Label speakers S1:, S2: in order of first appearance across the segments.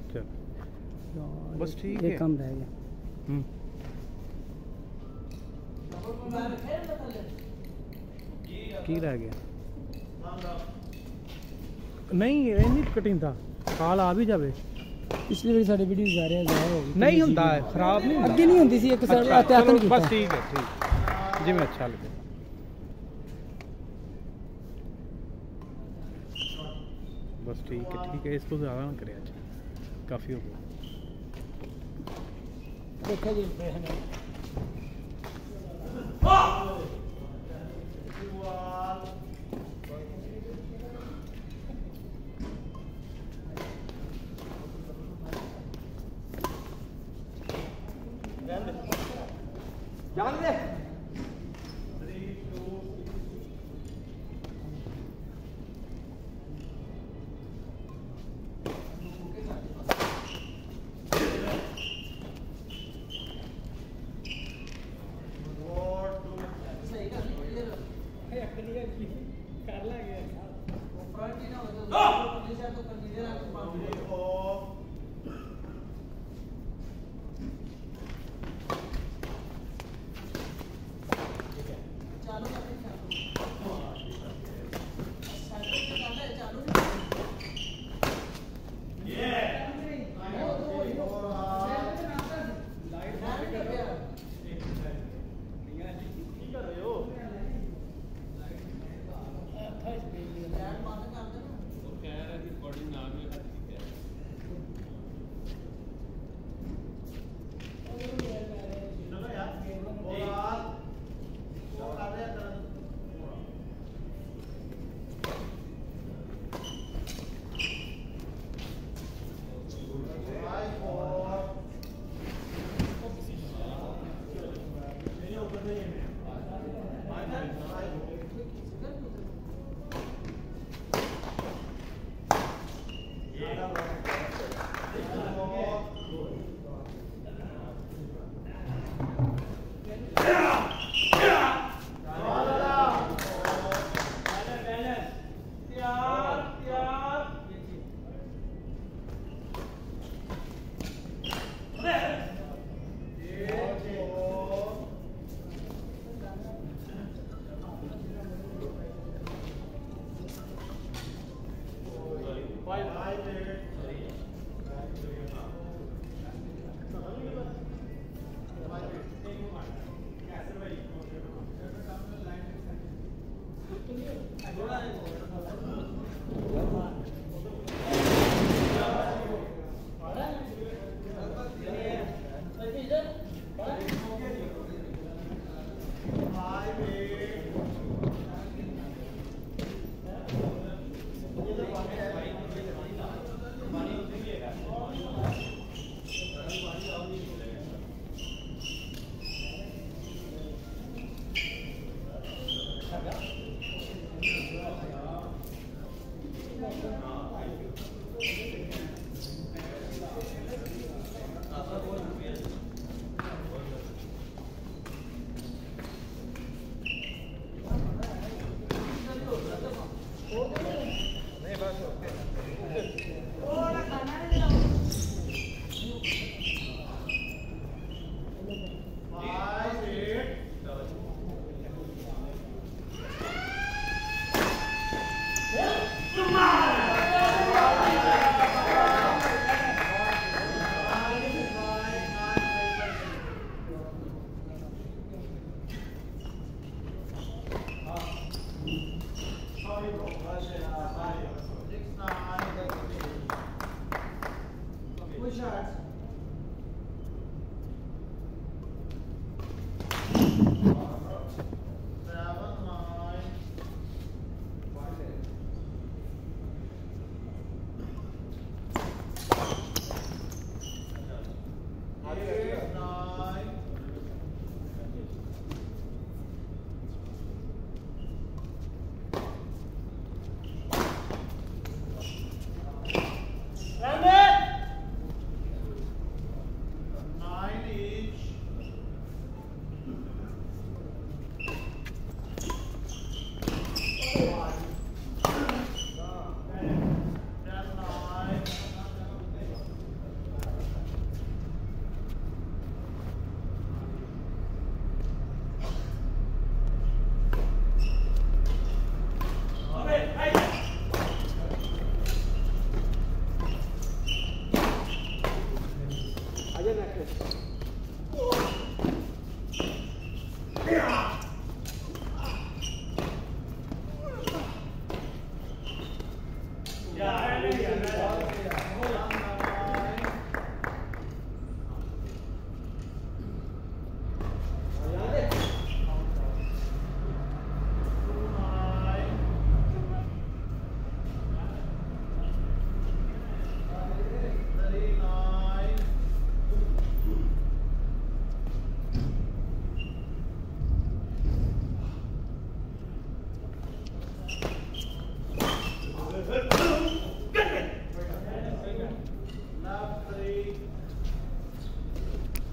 S1: बस ठीक है,
S2: कम रह गया।
S1: की रह गया नहीं इन्नी कटिंग था खाल आ भी जाए
S2: पिछली बार साढ़े वीडियो जा रहे हैं
S1: नहीं होता है खराब नहीं
S2: अगे नहीं होती सी एक
S1: अच्छा, चलो बस ठीक है ठीक जिमें अच्छा लगे बस ठीक है इसको ज़्यादा ना करें अच्छा काफ़ी हो गया
S2: देखा जी जान दे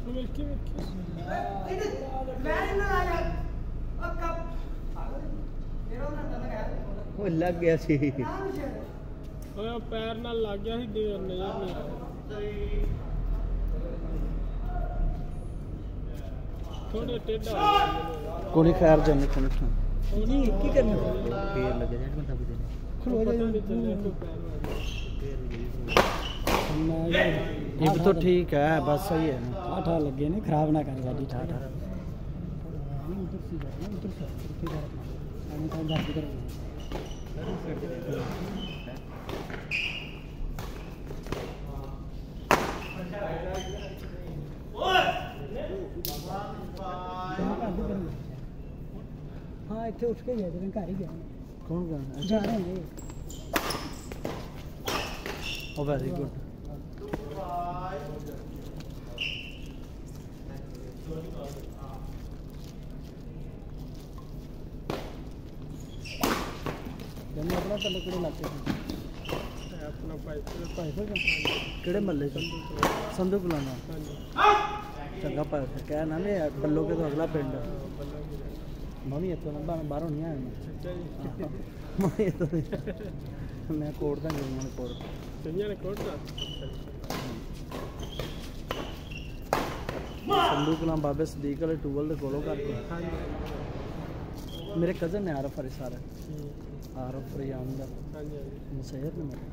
S1: ਉਹ ਲੱਗ ਗਿਆ ਸੀ
S3: ਉਹ ਪੈਰ ਨਾਲ ਲੱਗ ਗਿਆ ਸੀ ਦੇਰ ਨਜ਼ਰ ਨਹੀਂ ਥੋੜੇ ਟੇਢਾ
S1: ਕੋਣੀ ਖੈਰ ਜਾਣੇ ਕੋਣੀ
S2: जी की करना
S1: ਫੇਰ ਲੱਗੇ ਜਾਣ ਬੰਦਾ ਵੀ ਦੇਣੇ
S2: खलो जा
S1: ये भी तो ठीक है बस सही है ना
S2: ठाठा लगे ने खराब ना कर साडी ठाठा उधर से जा उधर से आने का बात कर हाँ इतने उठ के गए थे घर ही गए
S1: कौन कौन
S2: जा रहे हैं
S1: ओ वेरी गुड
S2: जन्म अपना पहले किड़े इलाके
S3: ਆਪਣਾ ਭਾਈ
S1: ਕਿਹੜੇ ਮਹੱਲੇ ਚ ਸੰਧੂ ਕੁਲਾਣਾ ਚੰਗਾ ਪਾਇਆ ਫਿਰ ਕਹਿ ਨਾ ਲੈ ਬੱਲੋ ਕੇ ਤੋਂ ਅਗਲਾ ਪਿੰਡ ਮੈਂ ਵੀ ਇੱਥੋਂ ਨਾ ਬਾਹਰੋਂ ਨਹੀਂ ਆਇਆ ਮੈਂ ਇੱਥੋਂ ਮੈਂ ਕੋਟ ਦਾ ਨਹੀਂ ਮੈਂ ਕੋਟ
S3: ਸੰਜਾ ਨੇ ਕੋਟ ਦਾ
S1: ਸੰਧੂ ਕੁਲਾਂ ਬਾਬੇ ਸਦੀਕ ਵਾਲੇ ਟੂਵਲ ਦੇ ਕੋਲੋਂ ਕਰਕੇ ਮੇਰੇ ਕਜ਼ਨ ਨੇ ਆਰਫ ਫਰੀ ਸਾਰਾ ਆਰਫ ਫਰੀ ਆਮਦਾ
S3: ਹਾਂਜੀ
S1: ਮੁਸਹਿਰ ਨੇ ਮੇਰੇ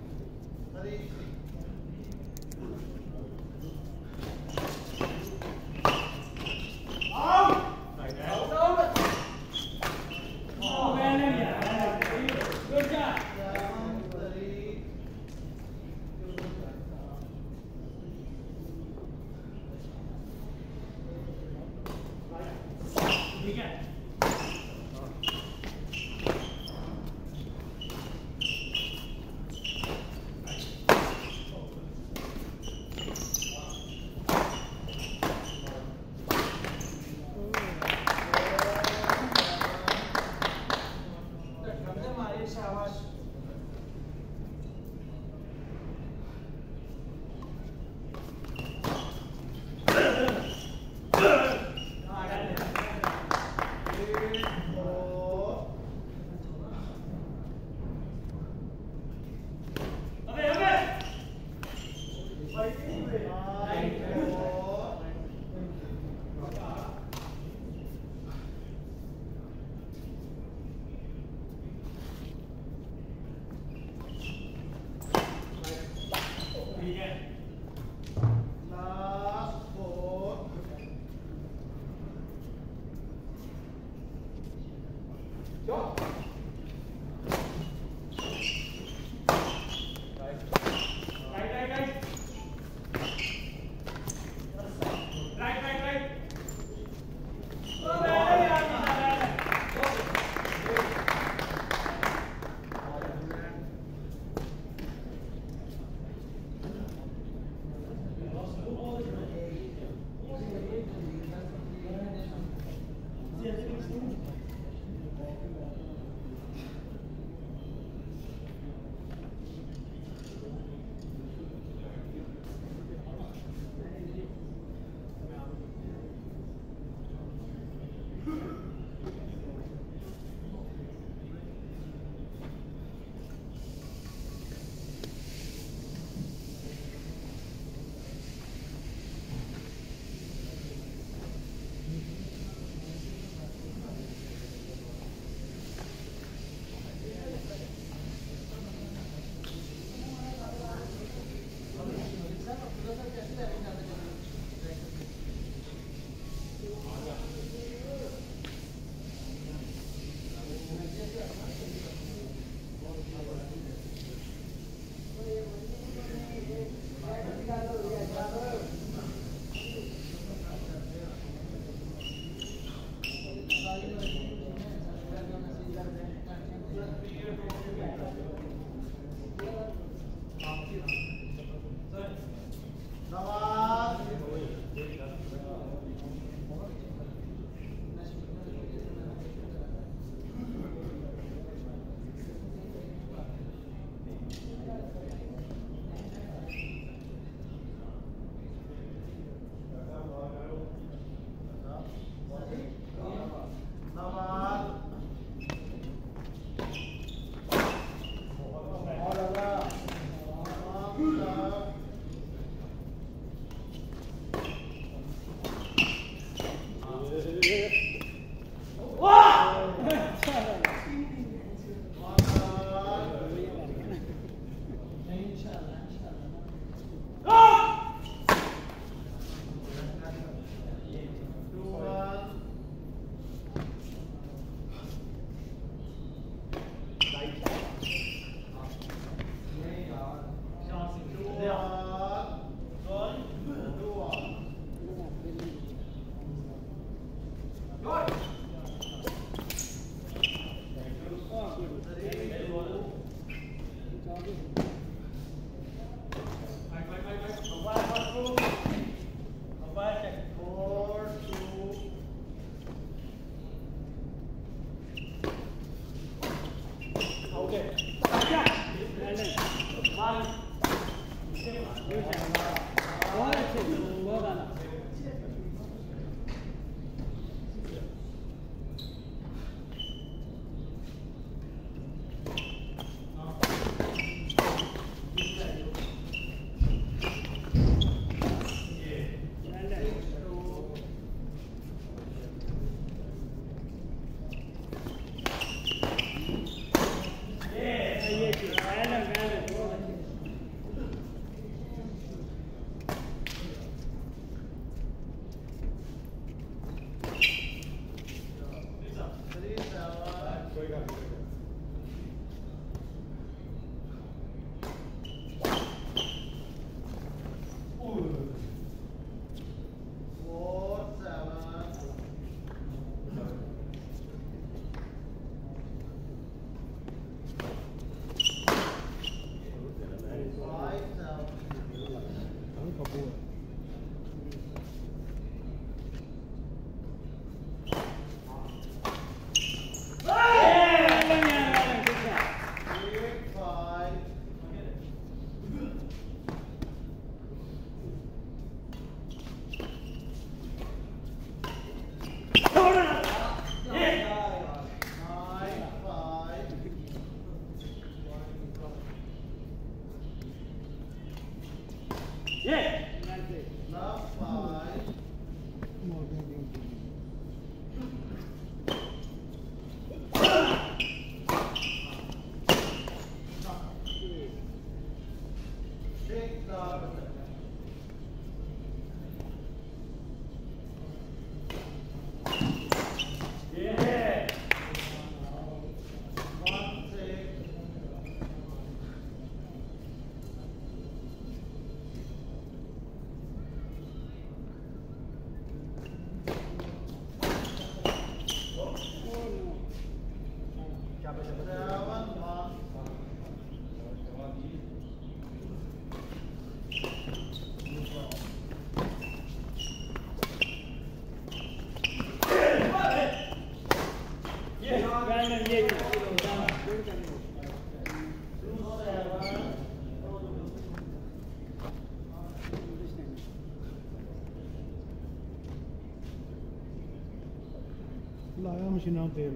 S1: ਲਾਇਆ ਮਸ਼ੀਨਾਂ ਤੇਲ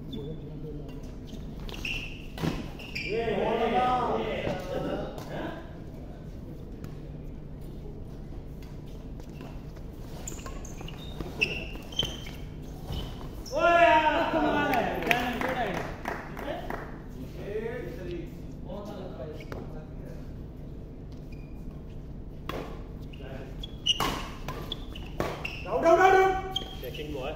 S3: Checking boy.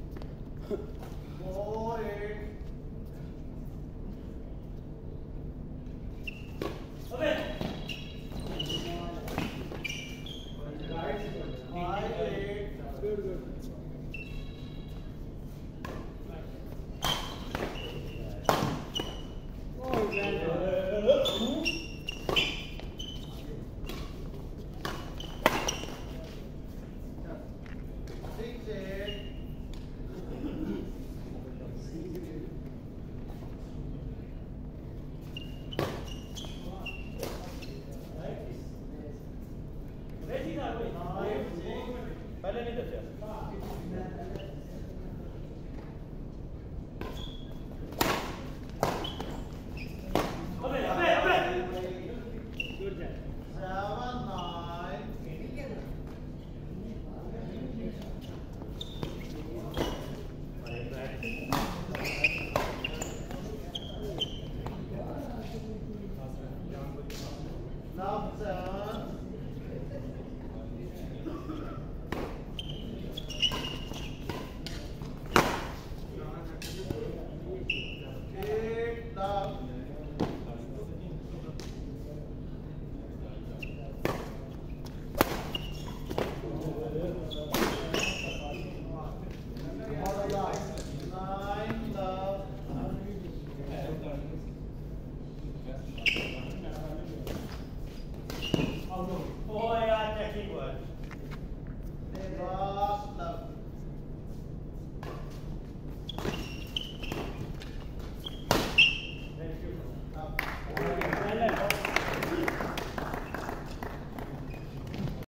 S3: पहले नहीं दस्या